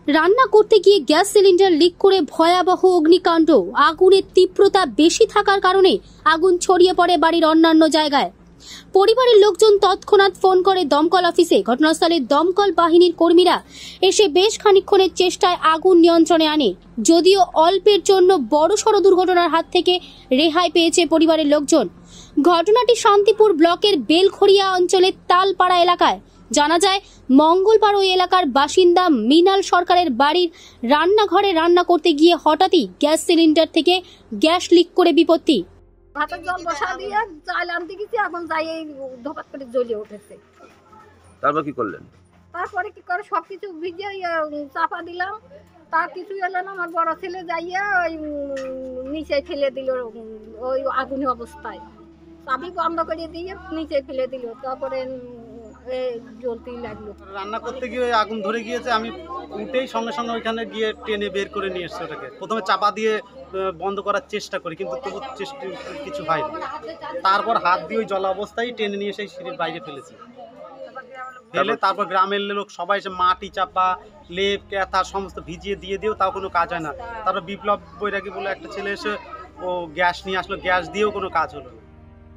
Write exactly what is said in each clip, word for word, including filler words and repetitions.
রান্না করতে গিয়ে গ্যাস সিলিন্ডার লিক করে ভয়াবহ অগ্নিকাণ্ড। আগুনের তীব্রতা বেশি থাকার কারণে আগুন ছড়িয়ে পড়ে বাড়ির অন্যান্য জায়গায়। পরিবারের লোকজন তৎক্ষণাৎ ফোন করে দমকল অফিসে। ঘটনাস্থলে দমকল বাহিনীর কর্মীরা এসে বেশ খানিকক্ষণের চেষ্টায় আগুন নিয়ন্ত্রণে আনে। যদিও অল্পের জন্য বড়সড় দুর্ঘটনার হাত থেকে রেহাই পেয়েছে পরিবারের লোকজন। ঘটনাটি শান্তিপুর ব্লকের বেলখড়িয়া অঞ্চলের তালপাড়া এলাকায়। জানা যায়, মঙ্গলবার ওই এলাকার বাসিন্দা মৃণাল সরকারের বাড়ির রান্নাঘরে রান্না করতে গিয়ে হঠাৎই গ্যাস সিলিন্ডার থেকে গ্যাস লিক করে বিপত্তি। ভাতের জল বসা দিয়ে চাল আনতে গেছি, এখন যাই এই ধপাত করে জ্বলে উঠেছে। তারপর কি করলেন? তারপরে কি করে সবকিছু ভিজে চাপা দিলাম, তার কিছু এলো না। আমার বড় ছেলে যাইয়া ওই নিচে ফেলে দিল ওই আগুন অবস্থায়, চাবি বন্ধ করে দিয়ে নিচে ফেলে দিল। তারপরে জ্বলতেই লাগলো। রান্না করতে গিয়ে আগুন ধরে গিয়েছে, আমি উঠেই সঙ্গে সঙ্গে ওইখানে গিয়ে টেনে বের করে নিয়ে এসছি ওটাকে। প্রথমে চাপা দিয়ে বন্ধ করার চেষ্টা করি, কিন্তু তবু চেষ্টা কিছু হয়নি। তারপর হাত দিয়ে ওই জলা অবস্থায় টেনে নিয়ে এসে সিঁড়ির বাইরে ফেলেছি। ফেলে তারপর গ্রামের লোক সবাই এসে মাটি চাপা লেপ ক্যাথা সমস্ত ভিজিয়ে দিয়ে দিয়েও তাও কোনো কাজ হয় না। তারপর বিপ্লব বৈরাগী বলে একটা ছেলে এসে ও গ্যাস নিয়ে আসলো, গ্যাস দিয়েও কোনো কাজ হলো না।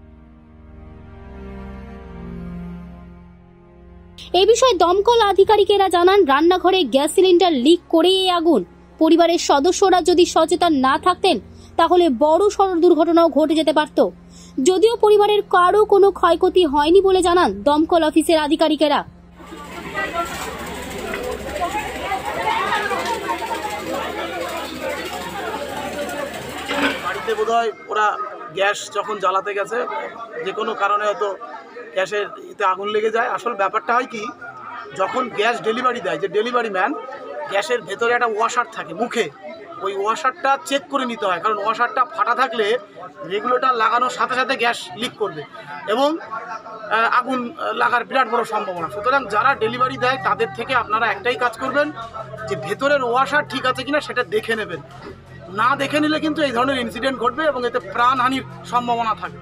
এ বিষয়ে দমকল আধিকারিকেরা জানান, রান্নাঘরে গ্যাস সিলিন্ডার লিক করেই এই আগুন। পরিবারের সদস্যরা যদি সচেতন না থাকতেন তাহলে বড় সড় দুর্ঘটনাও ঘটে যেতে পারত। যদিও পরিবারের কারো কোনো ক্ষয়ক্ষতি হয়নি বলে জানান দমকল অফিসের আধিকারিকেরা। বাড়িতে বোধহয় ওরা গ্যাস যখন জ্বালাতে গেছে, যে কোনো কারণে হয়তো গ্যাসের এতে আগুন লেগে যায়। আসল ব্যাপারটা হয় কি, যখন গ্যাস ডেলিভারি দেয়, যে ডেলিভারি ম্যান, গ্যাসের ভেতরে একটা ওয়াশার থাকে মুখে, ওই ওয়াশারটা চেক করে নিতে হয়। কারণ ওয়াশারটা ফাটা থাকলে রেগুলেটর লাগানোর সাথে সাথে গ্যাস লিক করবে এবং আগুন লাগার বিরাট বড় সম্ভাবনা। সুতরাং যারা ডেলিভারি দেয় তাদের থেকে আপনারা একটাই কাজ করবেন, যে ভেতরের ওয়াশার ঠিক আছে কিনা সেটা দেখে নেবেন। না দেখে নিলে কিন্তু এই ধরনের ইনসিডেন্ট ঘটবে এবং এতে প্রাণহানির সম্ভাবনা থাকে।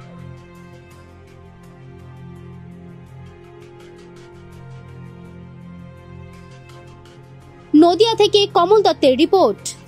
নদিয়া থেকে কমল দত্তের রিপোর্ট।